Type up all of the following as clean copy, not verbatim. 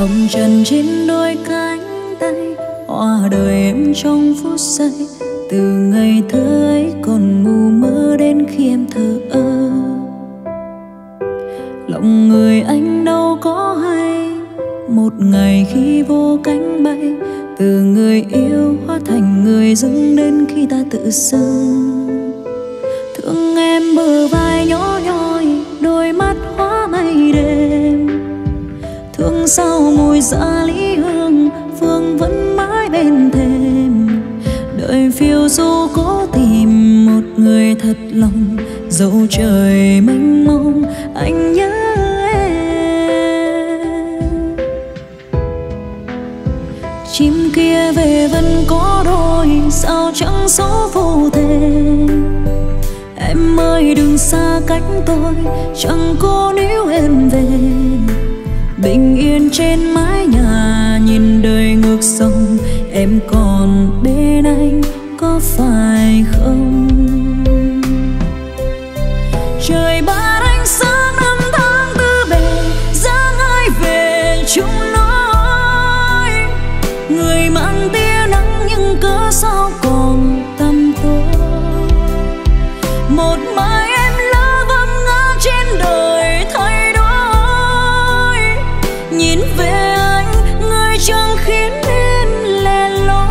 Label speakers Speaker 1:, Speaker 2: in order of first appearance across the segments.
Speaker 1: hồng trần trên đôi cánh tay, hoa đời em trong phút giây. Từ ngày thơ ấy còn ngu mơ đến khi em thờ ơ. Lòng người anh đâu có hay, một ngày khi vô cánh bay, từ người yêu hóa thành người dưng đến khi ta tự dưng. Thương em bờ vai nhỏ nhoi, đôi mắt hóa mây đêm. Thương sao mùi dạ lý hương, phương vẫn mãi bên thềm. Đợi phiêu du cố tìm một người thật lòng, dẫu trời mênh mông anh nhớ em. Chim kia về vẫn có đôi, sao chẳng số vô thể. Em ơi đừng xa cách tôi, chẳng cố níu em về. Bình yên trên mái nhà, nhìn đời ngược dòng. Em còn bên anh có phải không? Trời ban ánh sáng năm tháng tư bề, dáng ai về chung lối. Người mang tia nắng nhưng cớ sao còn tăm tối. Một mai em lỡ vấp ngã trên đời thay đổi. Nhìn về anh, người chẳng khiến em lẻ loi.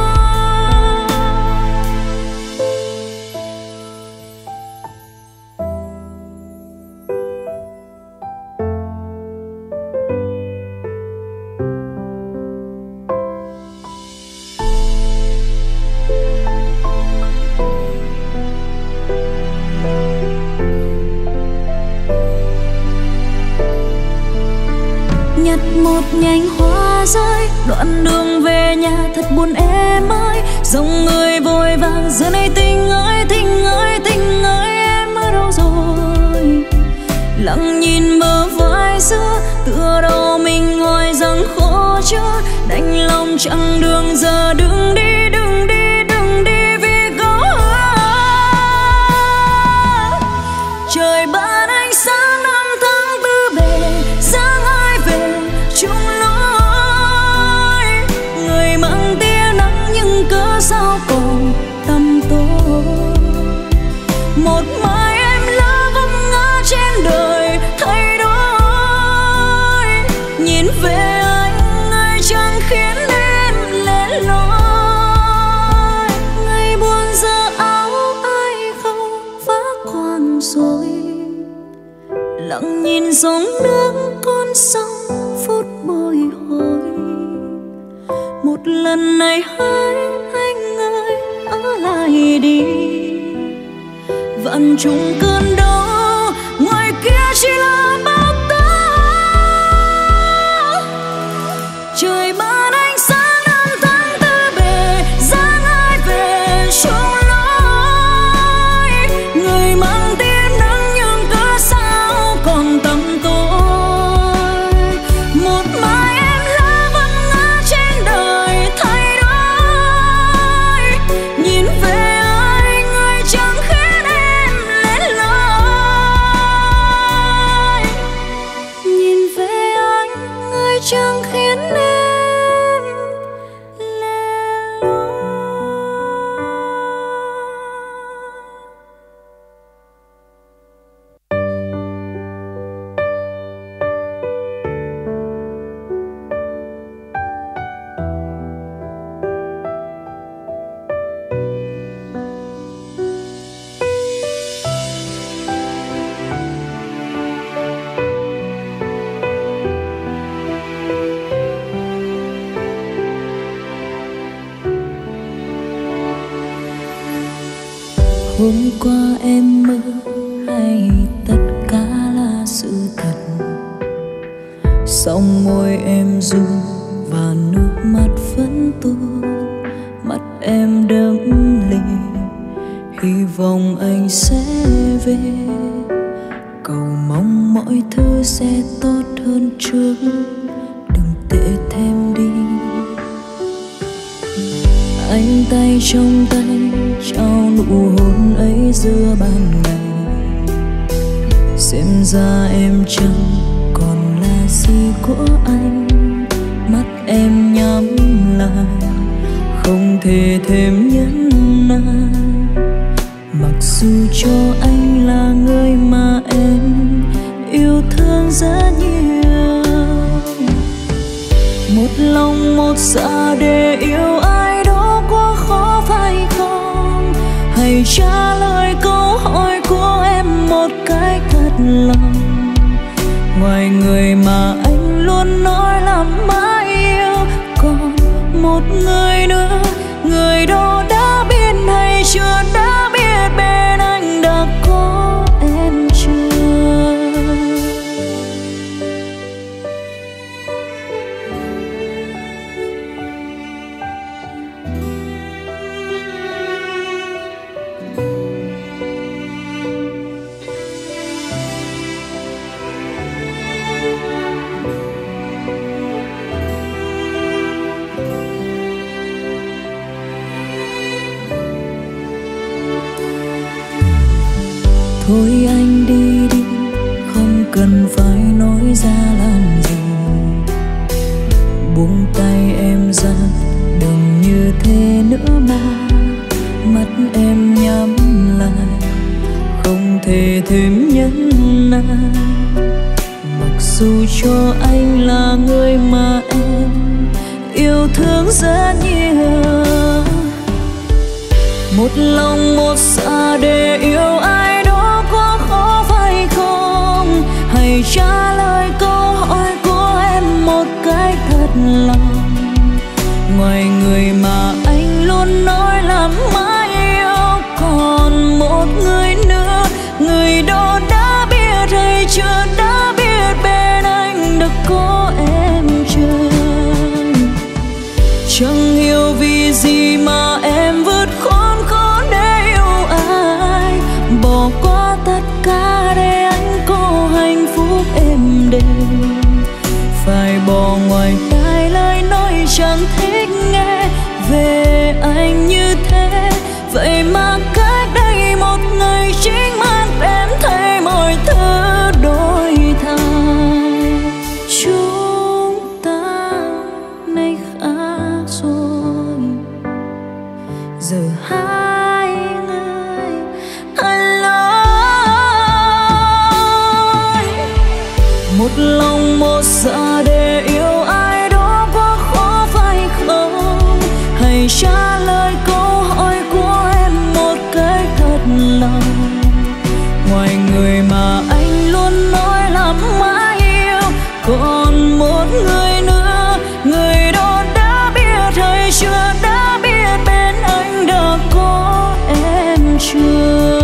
Speaker 1: Nhặt một nhánh hoa rơi, đoạn đường về nhà thật buồn em ơi. Dòng người vội vàng giờ này tình ơi, tình ơi, tình ơi em ở đâu rồi? Lặng nhìn bờ vai xưa, tựa đầu mình hỏi rằng khổ chưa. Đành lòng chặng đường giờ đừng đi, đừng đi, đừng đi vì có trời ban ánh sáng năm tháng tư bề, dáng ai về chung lối. Người mang tia nắng nhưng cớ sao còn tăm tối. Một mai em lỡ vấp ngã trên đời thay đổi. Nhìn về anh, người chẳng khiến em lẻ loi. Ngày buồn giờ áo ai không vác quàng rồi. Lặng nhìn dòng nước con sông phút bồi hồi. Một lần này hãy anh ơi ở lại đi. Vạn trùng cơn đau ngoài kia chỉ là bao tố. Trời ban ánh sáng năm tháng tư bề, dáng ai về chung lối. Người mang tia nắng nhưng cớ sao còn tăm tối. Một mai em lỡ vấp ngã trên đời thay đổi. Nhìn về anh, người chẳng khiến em lẻ loi. Nhìn về anh, người chẳng khiến em lẻ loi. Hôm qua em mơ hay tất cả là sự thật? Song môi em run và nước mắt vẫn tuôn. Mắt em đẫm lệ, hy vọng anh sẽ về. Cầu mong mọi thứ sẽ tốt hơn trước, đừng tệ thêm đi. Anh tay trong tay trao nụ hôn ấy giữa ban ngày. Xem ra em chẳng còn là gì của anh. thể thêm nhẫn nại. Mặc dù cho anh là người mà em yêu thương rất nhiều, một lòng một dạ để yêu ai đó quá khó phải không? Hãy trả lời câu hỏi của em một cách thật lòng. Ngoài người mà anh luôn nói là mãi yêu, còn một người nữa, người đó đã biết hay chưa, đã biết bên anh đã có em chưa? Thôi anh đi đi, không cần phải nói ra làm gì. Buông tay em ra, đừng như thế nữa mà. Mắt em nhắm lại, không thể thêm nhẫn nại. Mặc dù cho anh là người mà em yêu thương rất nhiều, một lòng một dạ để yêu ai đó quá khó phải không? Hãy trả lời câu hỏi của em một cách thật lòng. Ngoài người mà anh luôn nói là mãi yêu, còn một người nữa, người đó đã biết hay chưa, đã biết bên anh đã có em chưa? Chẳng hiểu vì gì mà em vượt khốn khó để yêu ai, bỏ qua tất cả để anh có hạnh phúc êm đềm. Phải bỏ ngoài tai lời nói chẳng thích nghe về anh như thế. Vậy mà cách đây một ngày chính mắt em thấy mọi thứ đổi thay. Chúng ta nay khác rồi, giờ hai người anh lối. Một lòng một dạ để yêu ai đó quá khó phải không? Hãy trả lời câu hỏi của em một cách thật lòng. Ngoài người mà anh luôn nói là mãi yêu, còn một người nữa, người đó đã biết hay chưa, đã biết bên anh đã có em chưa?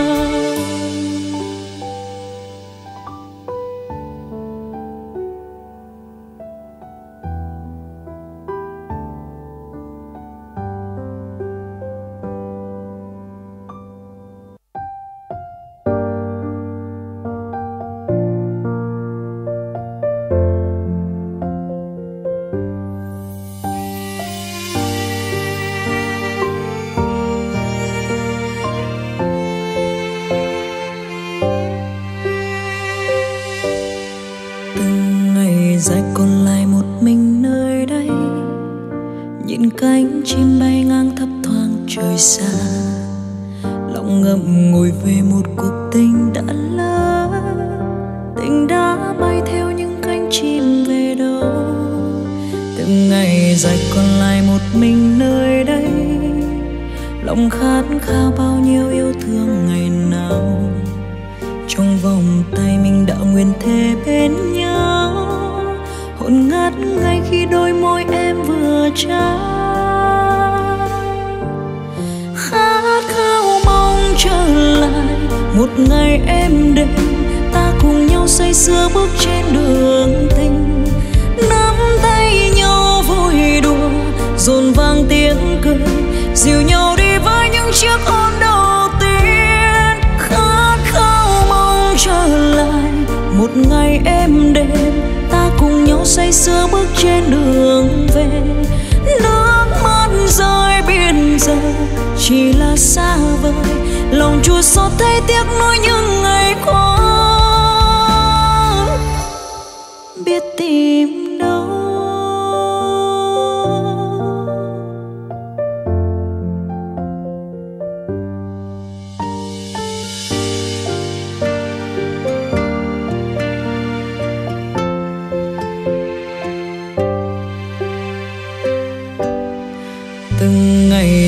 Speaker 1: Dài còn lại một mình nơi đây, nhìn cánh chim bay ngang thấp thoáng trời xa. Lòng ngậm ngùi về một cuộc tình đã lỡ, tình đã bay theo những cánh chim về đâu. Từng ngày dài còn lại một mình nơi đây, lòng khát khao bao nhiêu yêu thương ngày nào. Trong vòng tay mình đã nguyện thề bên nhau, hồn ngát ngay khi đôi môi em vừa trao. Khát khao mong trở lại một ngày êm đềm, ta cùng nhau say sưa bước trên đường tình. Nắm tay nhau vui đùa, dồn vang tiếng cười, dìu nhau đi với những chiếc hôn đầu tiên. Khát khao mong trở lại một ngày êm đềm, ta cùng nhau say sưa bước trên đường về. Nước mắt rơi biển giờ chỉ là xa vời, lòng chua xót thấy tiếc nuối những ngày qua. Biết tìm đâu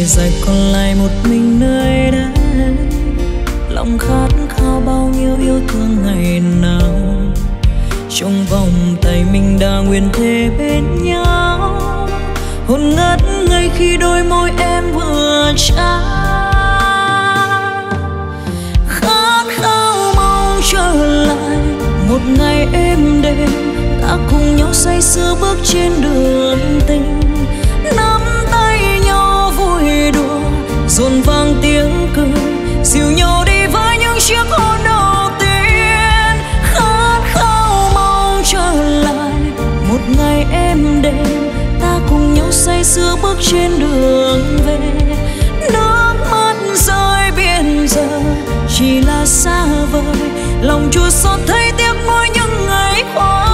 Speaker 1: ngày dài còn lại một mình nơi đây, lòng khát khao bao nhiêu yêu thương ngày nào. Trong vòng tay mình đã nguyện thề bên nhau, hồn ngất ngây khi đôi môi em vừa trao. Khát khao mong trở lại một ngày êm đềm, ta cùng nhau say sưa bước trên đường tình, nắm tay nhau vui đùa dồn vang tiếng cười, dìu nhau đi với những chiếc hôn đầu tiên. Khát khao mong trở lại một ngày êm đềm, ta cùng nhau say sưa bước trên đường về. Nước mắt rơi biển giờ chỉ là xa vời, lòng chua xót thấy tiếc nuối những ngày qua.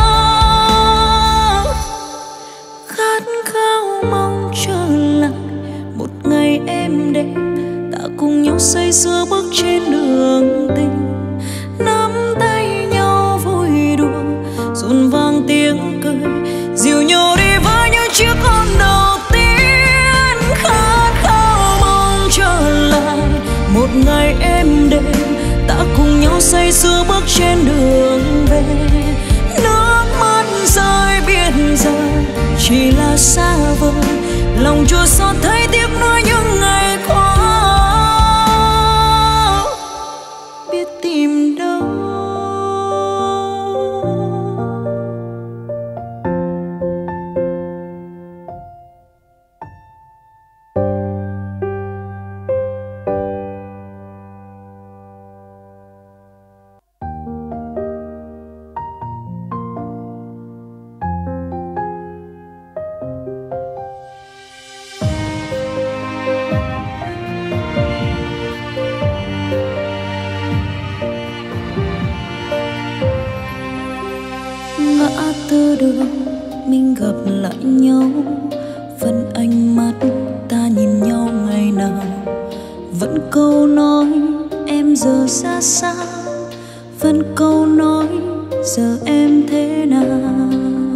Speaker 1: Khát khao mong trở lại một ngày êm đềm, ta cùng nhau say sưa bước trên đường tình, nắm tay nhau vui đùa dồn vang tiếng cười, dìu nhau đi với những chiếc hôn đầu tiên. Khát khao mong trở lại một ngày êm đềm, ta cùng nhau say sưa bước trên đường về. Nước mắt rơi biển giờ chỉ là xa vời, lòng chua xót thấy tiếc nuối những ngày qua. Biết tìm đâu mình gặp lại nhau, vẫn ánh mắt ta nhìn nhau ngày nào, vẫn câu nói em giờ ra sao, vẫn câu nói giờ em thế nào.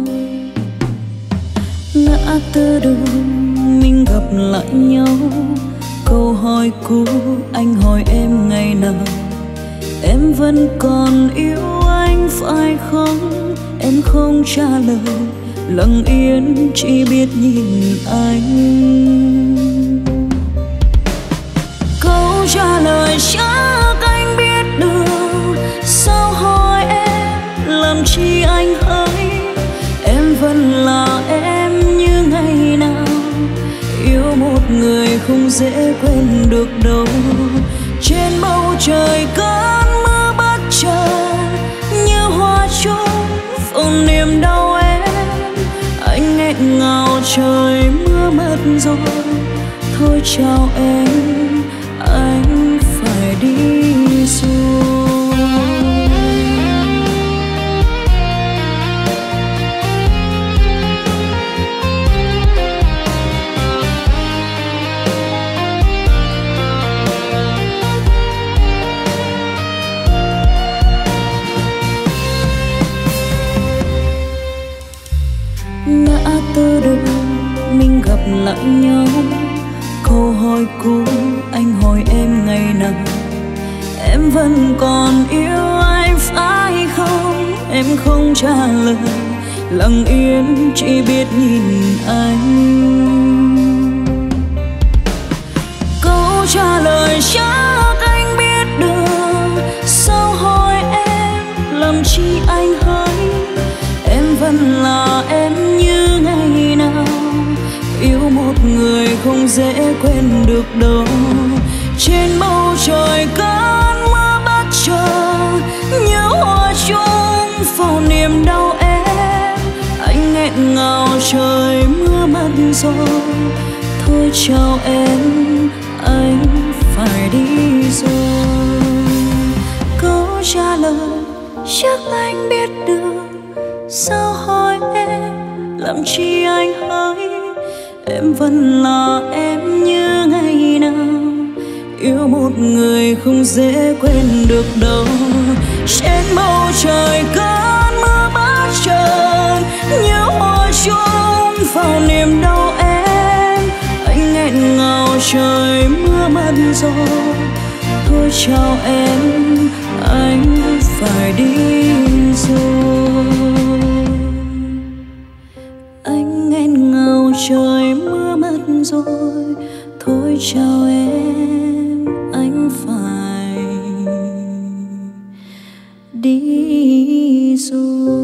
Speaker 1: Ngã tư đường mình gặp lại nhau, câu hỏi cũ anh hỏi em ngày nào, em vẫn còn yêu anh phải không? Em không trả lời, lặng yên chỉ biết nhìn anh. Câu trả lời chắc anh biết được, sao hỏi em làm chi anh hỡi. Em vẫn là em như ngày nào, yêu một người không dễ quên được đâu. Trên bầu trời cơn mưa bất chợt như hoa trúc ôm niềm đau em, anh nghẹn ngào trời mưa mất rồi. Thôi chào em, anh phải đi rồi. Ngã tư đường mình gặp lại nhau, câu hỏi cũ anh hỏi em ngày nào, em vẫn còn yêu anh phải không? Em không trả lời, lặng yên chỉ biết nhìn anh. Câu trả lời chắc anh biết được, sao hỏi em làm chi anh hỡi. Em vẫn là em như ngày nào, yêu một người không dễ quên được đâu. Trên bầu trời cơn mưa bất chợt như hoa trúc vào niềm đau em, anh nghẹn ngào trời mưa mất rồi. Thôi chào em, anh phải đi rồi. Câu trả lời chắc anh biết được, sao hỏi em làm chi anh hỡi. Em vẫn là em như ngày nào, yêu một người không dễ quên được đâu. Trên bầu trời cơn mưa bất chợt như hoa trúc vào niềm đau em, anh nghẹn ngào trời mưa mất rồi, thôi chào em, anh phải đi rồi. Anh nghẹn ngào trời mưa mất rồi, thôi chào em, anh phải đi rồi.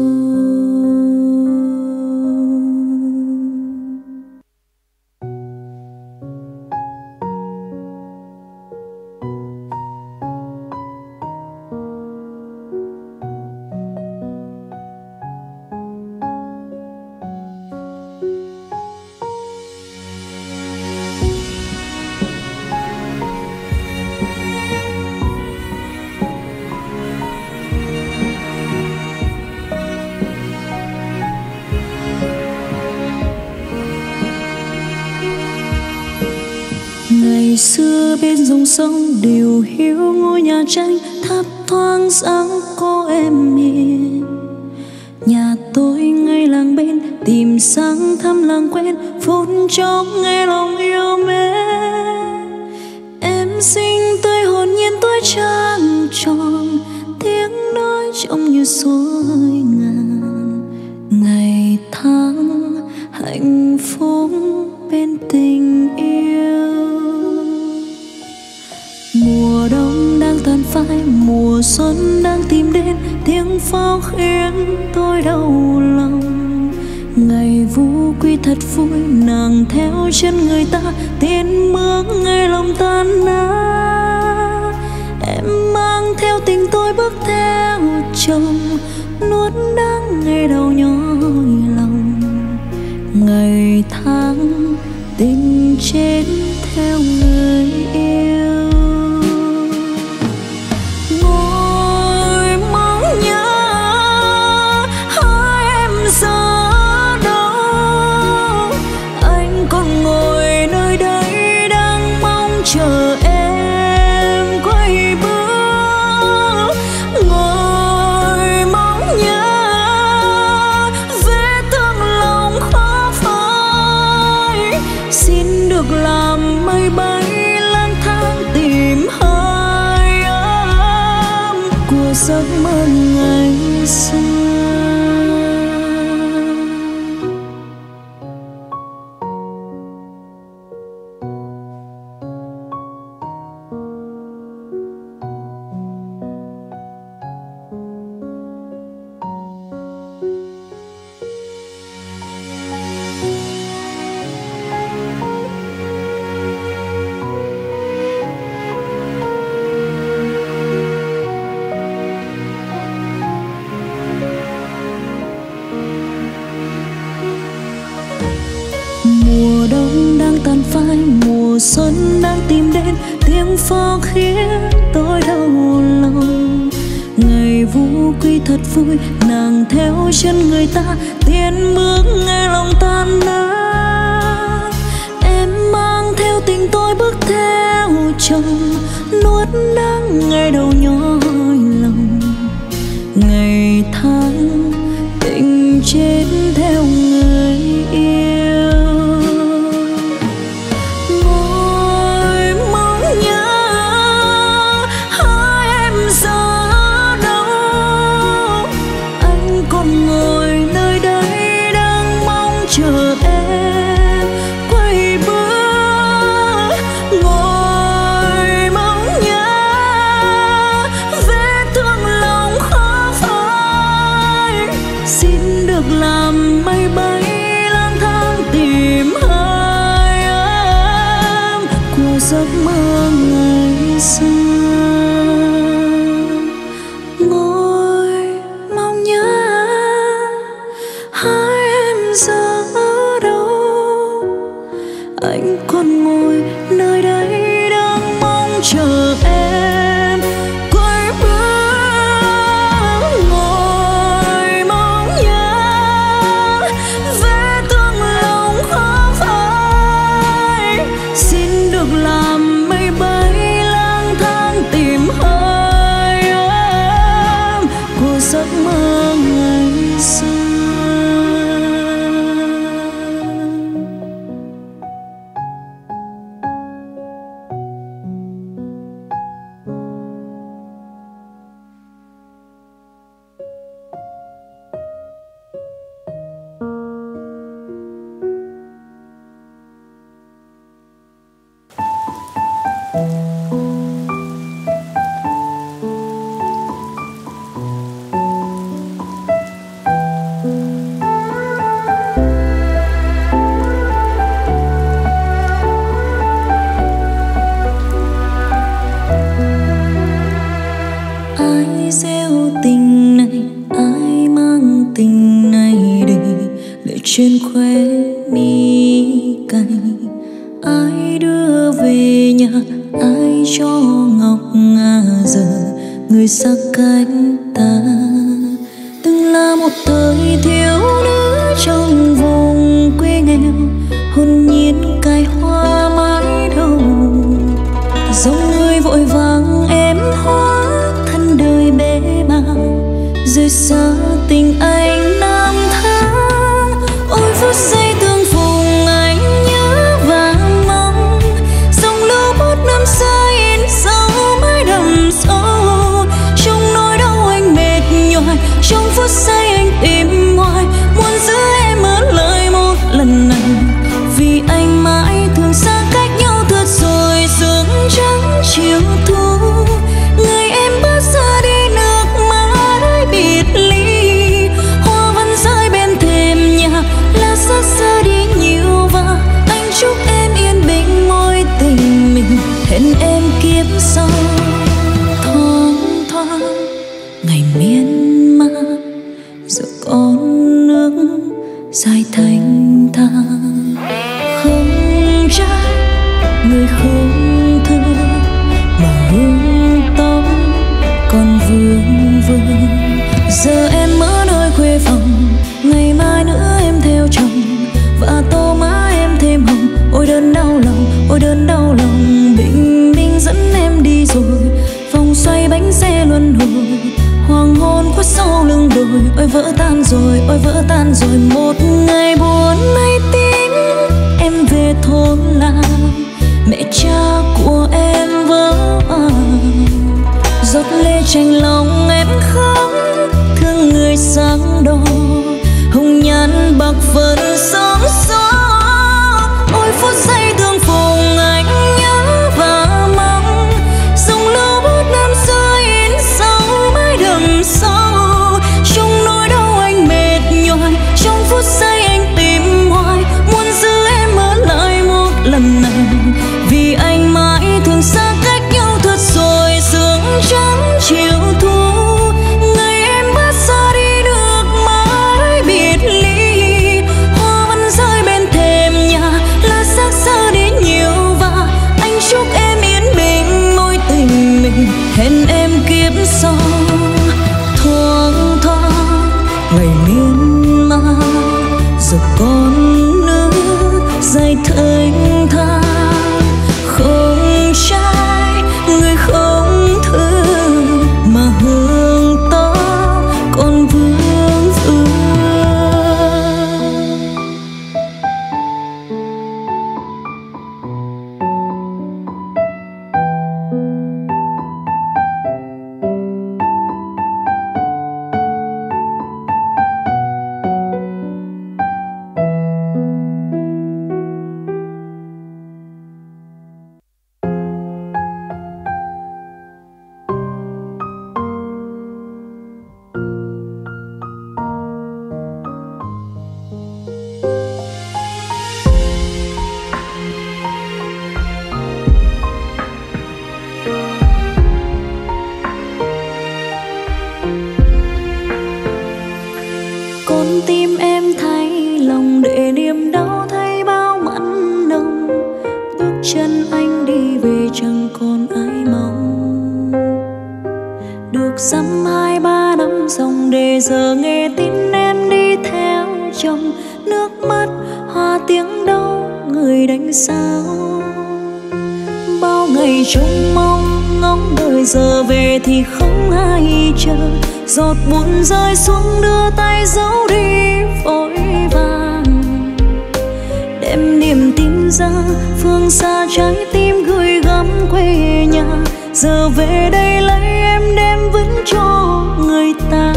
Speaker 1: Ngày xưa bên dòng sông điều hiu ngôi nhà tranh thấp thoáng dáng cô em hiền. Nhà tôi ngay làng bên tìm sang thăm làng quen, phút chốc nghe lòng yêu mến. Em xinh tươi hồn nhiên tuổi trăng tròn, tiếng nói trông như suối ngàn. Ngày tháng hạnh phúc bên tình yêu. Mùa đông đang tàn phai, mùa xuân đang tìm đến, tiếng pháo khiến tôi đau lòng. Ngày vũ quy thật vui, nàng theo chân người ta tiến bước ngay lòng tan nát. Em mang theo tình tôi bước theo chồng, nuốt đắng ngày đau nhói lòng. Ngày tháng tình chết theo người yêu. Chờ em quay bước, ngồi mong nhớ vết thương lòng khó phai. Xin được làm mây bay lang thang tìm hơi ấm của giấc mơ ngày xưa. Mùa đông đang tàn phai, mùa xuân đang tìm đến, tiếng pháo khiến tôi đau lòng. Ngày vũ quy thật vui, nàng theo chân người ta tiến bước nghe lòng tan nát. Em mang theo tình tôi bước theo chồng, nuốt đắng ngày đầu nhói lòng. Ngày tháng tình chết theo người yêu. Chờ em quay bước, ngồi mong nhớ vết thương lòng khó phai. Xin được làm mây bay lang thang tìm hơi ấm của giấc mơ ngày xưa. Ngồi mong nhớ hai em giờ anh còn ngồi nơi đây đang mong chờ em quay bước, ngồi mong nhớ vết thương lòng khó phai. Xin được làm mây bay lang thang tìm hơi ấm của giấc mơ ngày xưa. trên khóe mi cay. Ai đưa về nhà, ai cho ngọc ngà, giờ người xa cách ta. Từng là một thời thiếu nữ trong vùng quê nghèo, hồn nhiên cài hoa mãi đầu. Dòng người vội vàng em hóa thân đời bế bàng, rời xa tình anh năm tháng. Ôi phút giây tương phùng anh nhớ và mong, dòng lưu bút năm xưa in dấu mãi đậm sâu. Trong nỗi đau anh mệt nhoài, trong phút giây anh tìm hoài, muốn giữ em ở lại một lần này. Vì anh mãi thường xa cách nhau thật rồi, sương trắng chiều thu. Người em bước ra đi nước mắt ấy biệt ly, hoa vẫn rơi bên thềm nhà, lá rơi rơi đi nhiều. Và anh chúc em yên bình mối tình mình, hẹn em kiếp sau. Thoáng thoáng ngày miên man, giờ con nước dài thanh thang. Không trai người không thương, mà hương tóc còn vương vương. Giờ em ở nơi quê phòng, ngày mai nữa em theo chồng, và tô má em thêm hồng. Ôi đơn đau lòng, ôi đơn đau lòng, bình minh dẫn em đi rồi, vòng xoay bánh xe luân hồi. Hoàng hôn khuất sau lưng đồi, ôi vỡ tan rồi, ôi vỡ tan rồi. Một ngày buồn nay tím em về thôn làng, mẹ cha của em vỡ giọt lệ chạnh lòng em khóc, thương người sáng đỏ hồng nhan bạc phận sóng gió. Ôi phút giây tương phùng anh nhớ và mong, dòng lưu bút năm xưa in dấu mãi đậm sâu. Trong nỗi đau anh mệt nhoài, trong phút giây anh tìm hoài, muốn giữ em ở lại một lần này. Vì anh mãi thường xa cách nhau thật rồi, sương trắng chiều thu. Ngày em bước ra đi nước mắt biệt ly, hoa vẫn rơi bên thềm nhà, lá xác xơ đi nhiều. Và anh chúc em yên bình mối tình mình, hẹn em kiếp sau. Thoáng thoáng ngày miên man, giờ con nước dài thênh thang. Không trai người không thương, mà hương tóc còn vương vương. Con tim em thay lòng để niềm đau thay bao mặn nồng. Bước chân anh đi về chẳng còn ai mong. Được dăm 2-3 năm dòng để giờ nghe tin em đi theo chồng. Nước mắt hoa tiếng đau người đánh sao. Bao ngày trông mong ngóng đợi giờ về thì không ai chờ. Giọt buồn rơi xuống đưa tay giấu đi vội vàng. Đem niềm tin ra phương xa trái tim gửi gắm quê nhà. Giờ về đây lấy em đem vững cho người ta.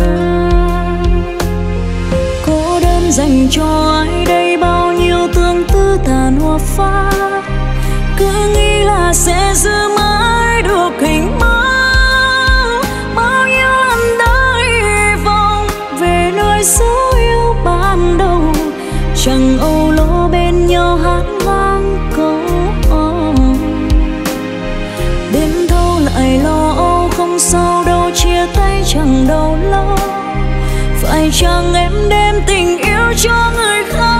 Speaker 1: Cô đơn dành cho ai đây bao nhiêu tương tư tàn hoa phai. Cứ nghĩ là sẽ giữ mãi được hình bóng. Bao nhiêu lần đã hy vọng về nơi dấu yêu ban đầu. Chẳng âu lô bên nhau hát vang câu đêm thâu lại lo âu không sao đâu. Chia tay chẳng đâu lâu. Phải chăng em đem tình yêu cho người khác.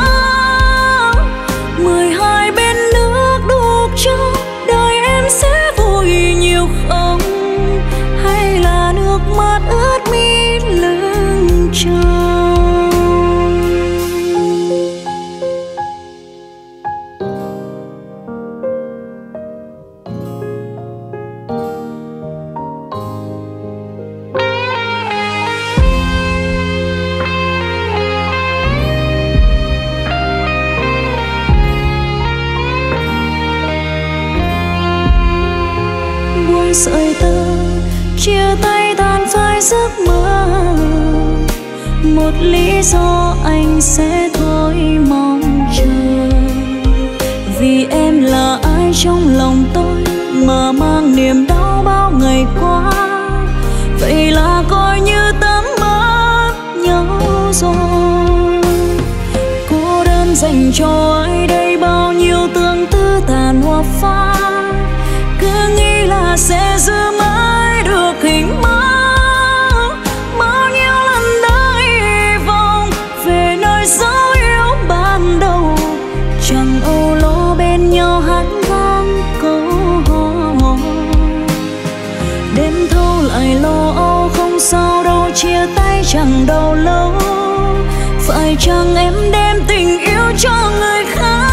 Speaker 1: sợi tơ, chia tay tan phai giấc mơ. Một lý do anh sẽ thôi mong chờ, vì em là ai trong lòng tôi mà mang niềm đau bao ngày qua. Vậy là coi như tấm mất nhau rồi. Cô đơn dành cho ai đây bao nhiêu tương tư tàn hoa phai. Cứ nghĩ là sẽ giữ mãi được hình bóng. Bao nhiêu lần đã hy vọng về nơi dấu yêu ban đầu, chẳng âu lo bên nhau hát vang câu hò. Đêm thâu lại lo âu không sao đâu, chia tay chẳng đâu lâu. Phải chăng em đem tình yêu cho người khác?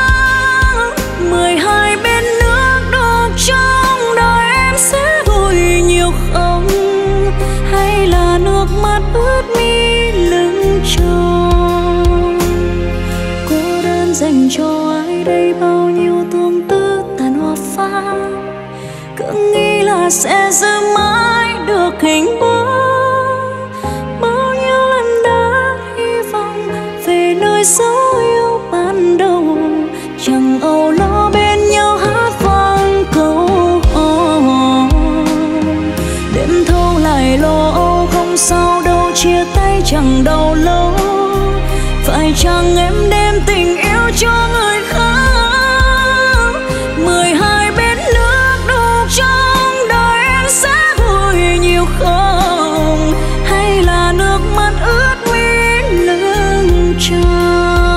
Speaker 1: 12 bên nước đục trong đời em sẽ vui nhiều không? Hay là nước mắt ướt mi lưng tròn? Cô đơn dành cho ai đây bao nhiêu tương tư tàn hoa phai. Cứ nghĩ là sẽ giữ mãi được hình bóng. Bao nhiêu lần đã hy vọng về nơi dấu yêu ban đầu, chẳng âu lo bên nhau hát vang câu hò. Đêm thâu lại lo âu không sao đâu, chia tay chẳng đâu lâu. Phải chăng em đem tình yêu cho người khác? 12 bên nước đục trong đời em sẽ vui nhiều không? Hay là nước mắt ướt mi lưng tròn?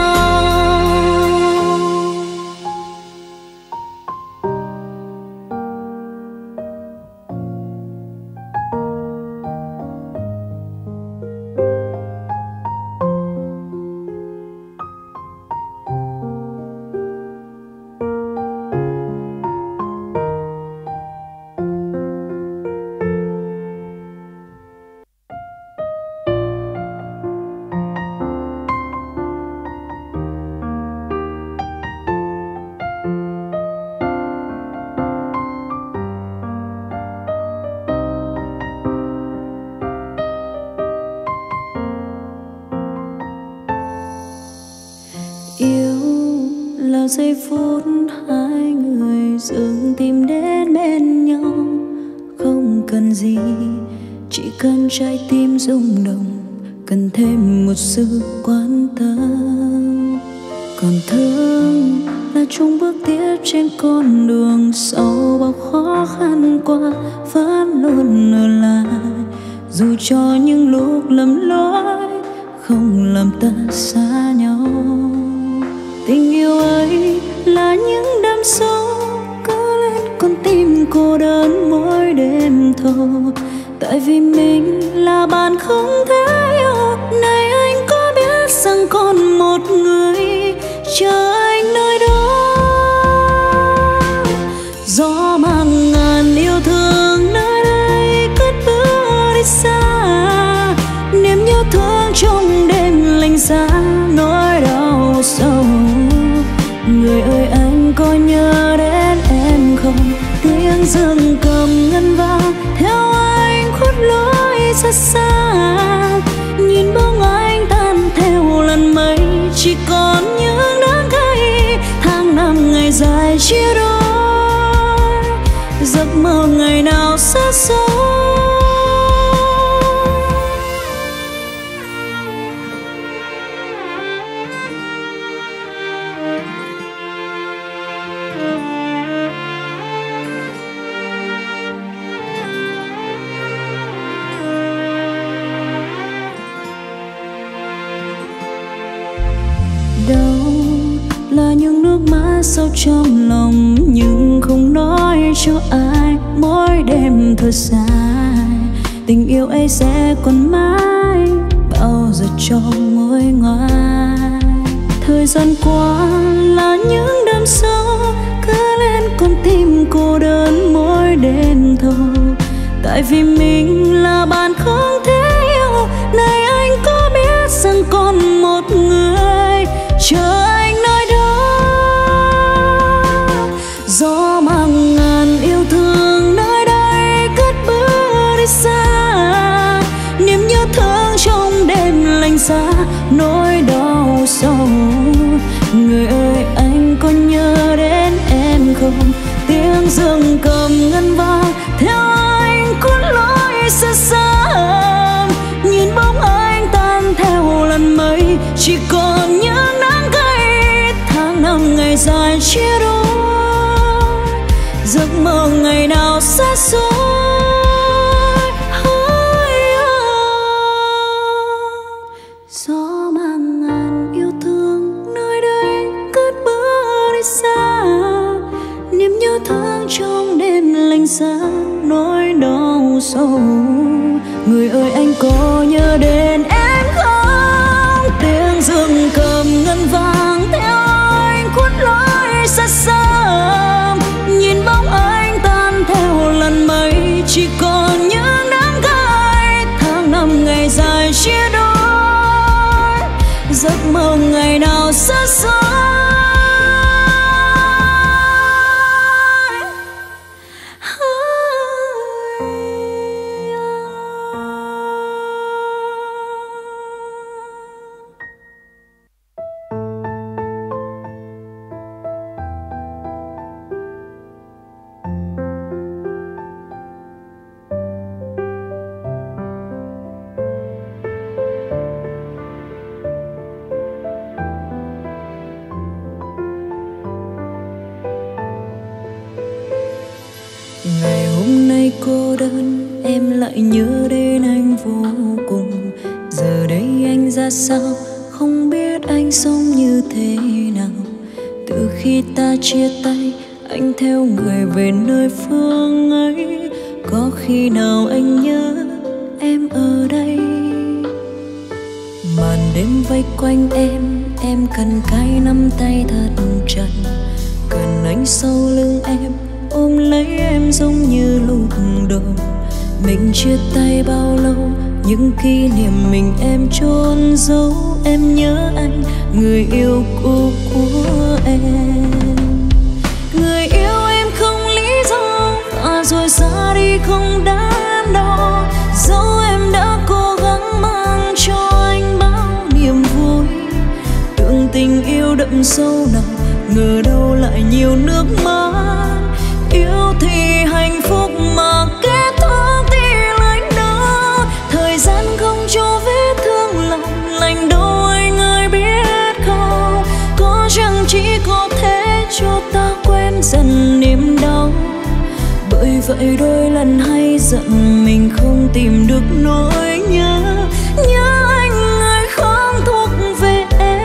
Speaker 1: Giây phút hai người dừng tìm đến bên nhau, không cần gì chỉ cần trái tim rung động, cần thêm một sự quan tâm. Còn thương là chung bước tiếp trên con đường sau bao khó khăn qua, vẫn luôn ở lại dù cho những lúc lầm lỗi không làm ta xa nhau. Tình yêu ấy là những đêm sâu cứ lên con tim cô đơn mỗi đêm thâu. Tại vì mình là bạn không thể yêu. Này anh có biết rằng còn một người chờ anh nơi đó. Gió mang ngàn yêu thương nơi đây cất bước đi xa. Niềm nhớ thương trong đêm lạnh giá nỗi đau sâu. Người ơi anh có nhớ đến em không? Tiếng dương cầm ngân vang theo anh khuất lối rất xa. Nhìn bóng anh tan theo làn mây, chỉ còn những đắng cay. Tháng năm ngày dài chia đôi, giấc mơ ngày nào xa xôi. Sâu trong lòng nhưng không nói cho ai. Mỗi đêm thở dài, tình yêu ấy sẽ còn mãi bao giờ trong ngôi ngoài. Thời gian qua là những đêm sâu cứ lên con tim cô đơn mỗi đêm thâu. Tại vì mình là bạn không thể yêu. Này anh có biết rằng còn một người chờ anh nơi đó. Gió mang ngàn yêu thương nơi đây xa nỗi đau sâu. Người ơi anh có nhớ đến em không? Tiếng dương cầm ngân vang theo anh cuốn lối xa xa. Nhìn bóng anh tan theo làn mây, chỉ còn những nắng cay. Tháng năm ngày dài chia đôi, giấc mơ ngày nào xa xôi. Gió mang ngàn yêu thương nơi đây cất bước đi xa. Niềm nhớ thương trong đêm lạnh giá nỗi đau sâu. Người ơi anh có nhớ đến em không? Tiếng dương cầm ngân vang theo anh cuốn lối xa xa. Nhìn bóng anh tan theo làn mây, chỉ còn những nắng cay. Tháng năm ngày dài chia đôi, giấc mơ ngày nào xa xôi. Ngày hôm nay cô đơn, em lại nhớ đến anh vô cùng. Giờ đây anh ra sao, không biết anh sống như thế nào. Từ khi ta chia tay, anh theo người về nơi phương ấy. Có khi nào anh nhớ em ở đây? Màn đêm vây quanh em cần cái nắm tay thật chặt. Cần anh sau lưng em, ôm lấy em giống như lúc đầu. Mình chia tay bao lâu, những kỷ niệm mình em chôn giấu. Em nhớ anh, người yêu cũ của em. Người yêu em không lý do, và rồi ra đi không đắn đo. Dẫu em đã cố gắng mang cho anh bao niềm vui. Tưởng tình yêu đậm sâu nặng, ngờ đâu lại nhiều nước mắt. Yêu thì hạnh phúc mà kết thúc thì lạnh đó. Thời gian không cho vết thương lòng lành đâu anh ơi biết không. Có chăng chỉ có thế cho ta quen dần niềm đau. Bởi vậy đôi lần hay giận mình không tìm được nỗi nhớ. Nhớ anh ơi không thuộc về em.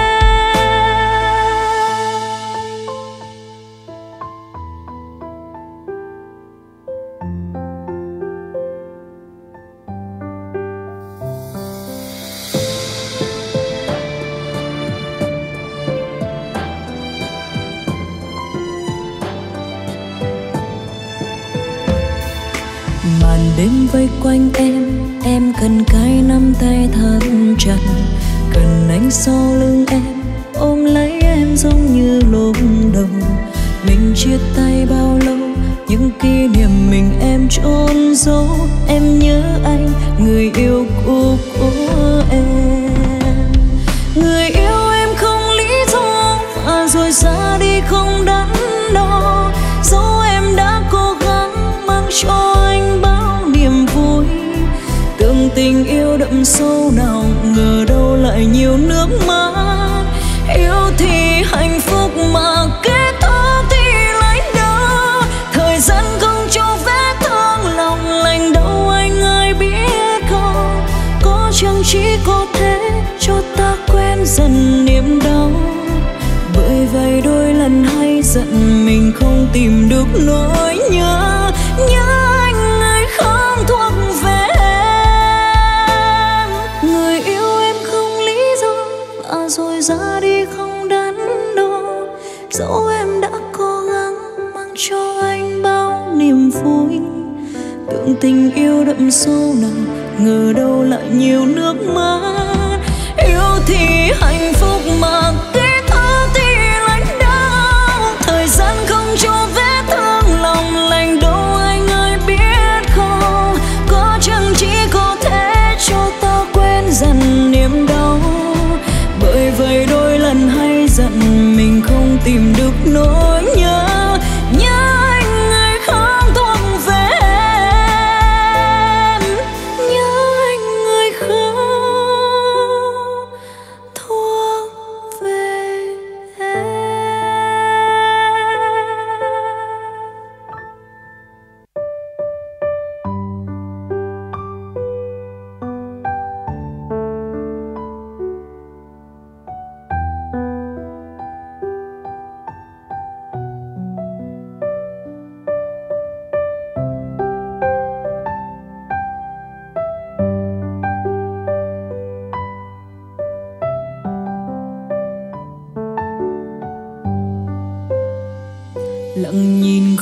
Speaker 1: Màn đêm vây quanh em cần cái nắm tay thật chặt. Cần anh sau lưng em, ôm lấy em giống như lúc đầu. Mình chia tay bao lâu, những kỷ niệm mình em chôn giấu. Em nhớ anh, người yêu cũ của em. Người yêu em không lý do, và rồi ra đi không đắn đo. Dẫu em đã cố gắng mang cho anh bao niềm vui. Tưởng tình yêu đậm sâu nào, ngờ đâu lại nhiều nước mắt. Yêu thì hạnh phúc mà kết thúc thì lạnh đó. Thời gian không cho vết thương lòng lành đâu anh ơi biết không. Có chăng chỉ có thế cho ta quen dần niềm đau. Bởi vậy đôi lần hay giận mình không tìm được nỗi nhớ. Nhớ anh ơi không thuộc về em. Người yêu em không lý do, và rồi ra đi không đắn đo. Dẫu em đã cố gắng mang cho anh bao niềm vui. Tưởng tình yêu đậm sâu nặng, ngờ đâu lại nhiều nước mắt. Yêu thì hạnh phúc mà kết thúc thì lạnh đau. Thời gian không cho vết thương lòng lành đâu anh ơi biết không. Có chăng chỉ có thế cho ta quen dần niềm đau.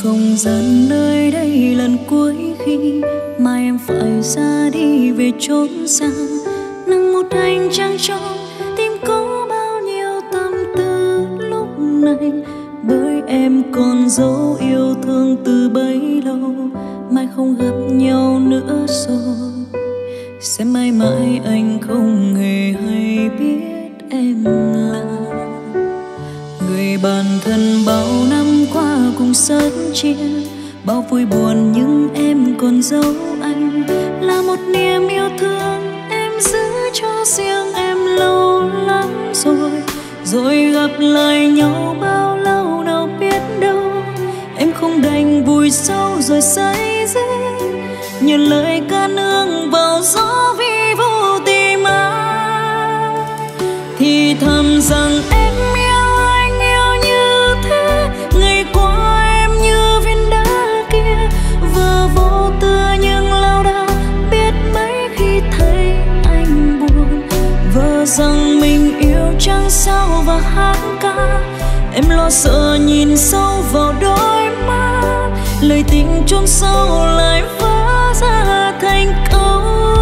Speaker 1: không gian nơi đây lần cuối khi mai em phải ra đi về chốn xa. Nắng một ánh trăng trong tim có bao nhiêu tâm tư lúc này, bởi em còn dấu yêu thương từ bấy lâu, mai không gặp nhau nữa rồi. Sẽ mãi mãi anh không hề hay biết em là người bạn thân bao năm qua cùng sớt chia, bao vui buồn nhưng em còn dấu anh, là một niềm yêu thương em giữ cho riêng em lâu lắm rồi. Rồi gặp lại nhau bao lâu nào biết đâu, em không đành vùi sâu rồi say dứt, như lời ca nương vào gió vi vu tìm ai. Thì thầm rằng em yêu anh yêu như thế, ngày qua em như viên đá kia, vừa vô tư nhưng lao đao, biết mấy khi thấy anh buồn. Vờ rằng mình yêu chẳng sao và hát ca, em lo sợ nhìn sâu vào đôi mắt, lời tình chôn sâu lại vỡ ra thành câu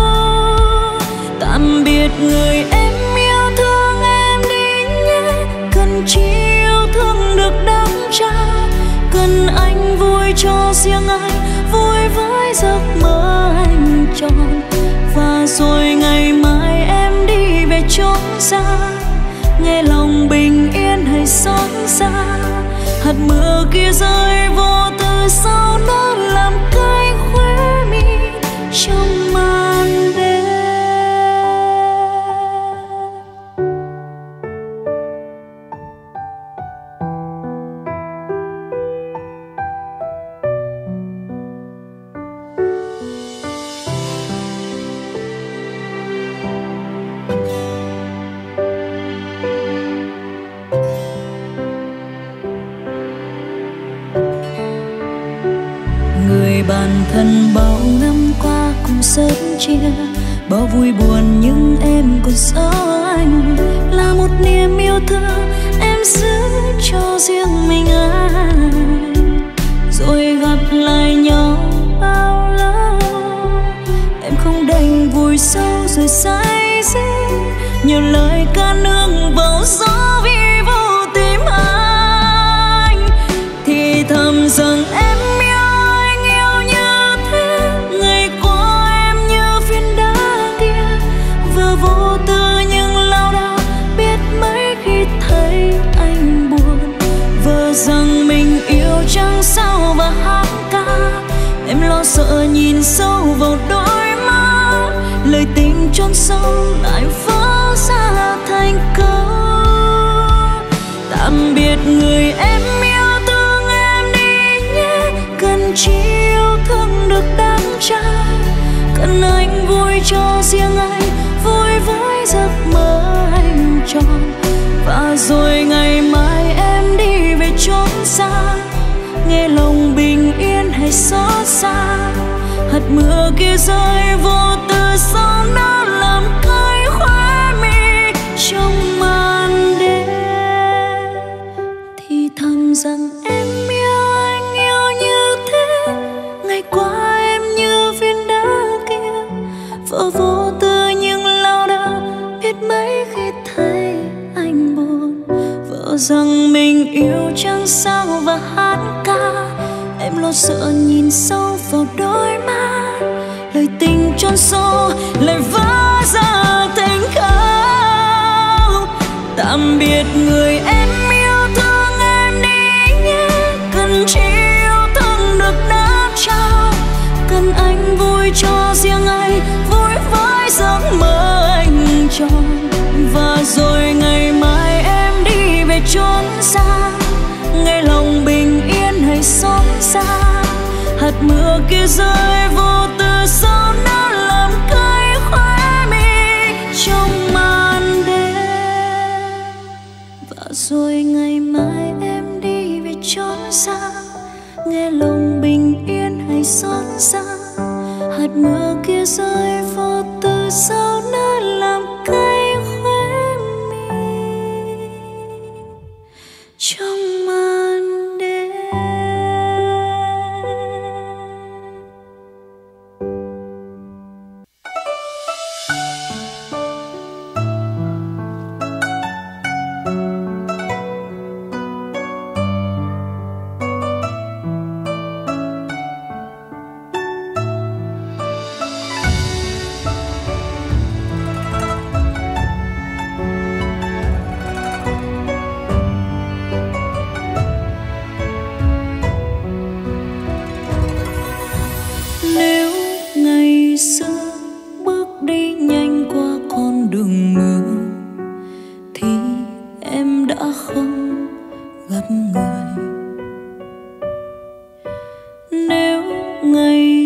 Speaker 1: tạm biệt. Người em yêu thương em đi nhé, cần chỉ yêu thương được đắm trao, cần anh vui cho riêng anh, vui với giấc mơ anh tròn. Và rồi ngày mai em đi về chốn xa, nghe lòng bình yên hay xót xa, hạt mưa kia rơi vô tư sau nó làm cay khóe mi trong màn đêm. Bạn thân bao năm qua cùng sớt chia, bao vui buồn nhưng em còn sợ anh, là một niềm yêu thương em giữ cho riêng mình anh. Rồi gặp lại nhau bao lâu, em không đành vùi sâu rồi say dứt, nhiều lời ca nương vào gió vi vu tìm anh. Thì thầm rằng em vô tư nhưng lao đao, biết mấy khi thấy anh buồn. Vờ rằng mình yêu chẳng sao và hát ca, em lo sợ nhìn sâu vào đôi mắt, lời tình chôn sâu lại vỡ ra thành câu tạm biệt. Người em yêu thương em đi nhé, cần chỉ yêu thương được đắm trao, cần anh vui cho riêng anh, vui với giấc mơ anh tròn. Và rồi ngày mai em đi về chốn xa, nghe lòng bình yên hay xót xa, hạt mưa kia rơi vô tư sau nó làm cay khóe mi trong màn đêm. Thì thầm rằng em yêu anh yêu như thế, ngày qua em như viên đá kia, vỡ vô tư nhưng lao đao, biết mấy khi thấy anh buồn. Vợ rằng mình yêu chẳng sao và hát ca, em lo sợ nhìn sâu vào đôi mắt, lời tình chôn sâu lại vỡ ra thành câu tạm biệt. Người em yêu thương em đi nhé, cần chỉ yêu thương được đắm trao, cần anh vui cho riêng anh, vui với giấc mơ anh tròn. Và rồi ngày mai em đi về chốn xa, nghe lòng bình yên hay xót xa, hạt mưa kia rơi vô tư sau nó làm cay khóe mi trong màn đêm. Và rồi ngày mai em đi về chốn xa, nghe lòng bình yên hay xót xa, hạt mưa kia rơi vô tư sau nó làm cay khóe mi trong màn đêm.